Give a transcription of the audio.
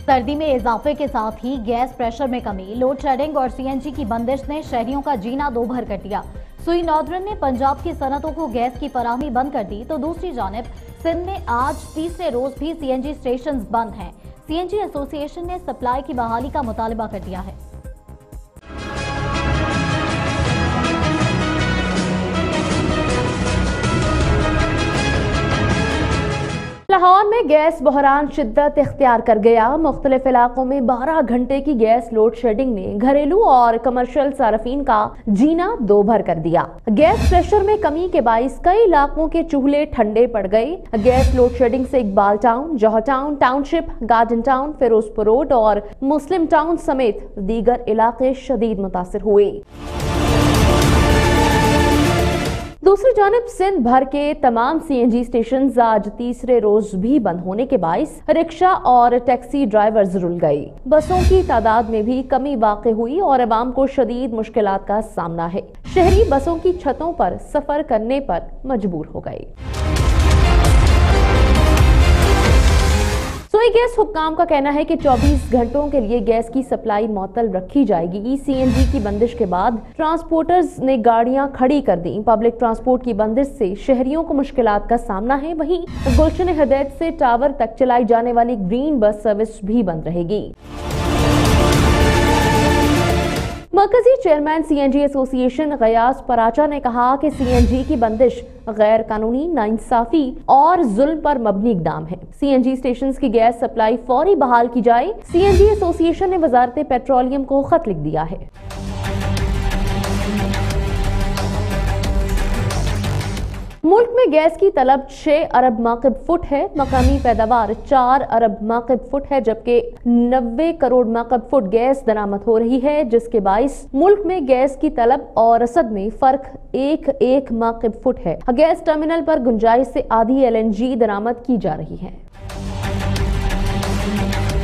सर्दी में इजाफे के साथ ही गैस प्रेशर में कमी, लोड शेडिंग और सीएनजी की बंदिश ने शहरियों का जीना दोभर कर दिया। सुई नौदरन ने पंजाब की सनतों को गैस की फराहमी बंद कर दी, तो दूसरी जानिब सिंध में आज तीसरे रोज भी सीएनजी स्टेशन बंद हैं। सीएनजी एसोसिएशन ने सप्लाई की बहाली का मुतालबा कर दिया है। लाहौर में गैस बहरान शिद्दत इख्तियार कर गया। मुख्तलिफ इलाकों में 12 घंटे की गैस लोड शेडिंग ने घरेलू और कमर्शियल सार्फिन का जीना दोभर कर दिया। गैस प्रेशर में कमी के बाइस कई इलाकों के चूल्हे ठंडे पड़ गए। गैस लोड शेडिंग से Iqbal town, Johar town, township, garden town, Ferozepur road और मुस्लिम टाउन समेत दीगर इलाके शदीद मुतासिर हुए। दूसरी जानिब सिंध भर के तमाम सीएनजी स्टेशन आज तीसरे रोज भी बंद होने के बाइस रिक्शा और टैक्सी ड्राइवर्स रुल गए। बसों की तादाद में भी कमी वाक़ई हुई और अवाम को शदीद मुश्किलात का सामना है। शहरी बसों की छतों पर सफर करने पर मजबूर हो गए। सोई गैस हुक्काम का कहना है कि 24 घंटों के लिए गैस की सप्लाई मुअत्तल रखी जाएगी। सीएनजी की बंदिश के बाद ट्रांसपोर्टर्स ने गाड़ियां खड़ी कर दी। पब्लिक ट्रांसपोर्ट की बंदिश से शहरियों को मुश्किलात का सामना है। वहीं गुलशन हिदायत से टावर तक चलाई जाने वाली ग्रीन बस सर्विस भी बंद रहेगी। मरकजी chairman CNG association Ghayas Paracha ने कहा कि सीएनजी की बंदिश गैर कानूनी, नाइंसाफी और जुल्म पर मबनी इक़दाम है। सीएनजी स्टेशंस की गैस सप्लाई फौरी बहाल की जाए। सीएनजी एसोसिएशन ने वजारत पेट्रोलियम को खत लिख दिया है। मुल्क में गैस की तलब 6 अरब माकिब फुट है। मकामी पैदावार 4 अरब माकिब फुट है, जबकि 90 करोड़ माकिब फुट गैस दरामद हो रही है, जिसके बाइस मुल्क में गैस की तलब और रसद में फर्क 1 माकिब फुट है। गैस टर्मिनल पर गुंजाइश से आधी LNG दरामद की जा रही है।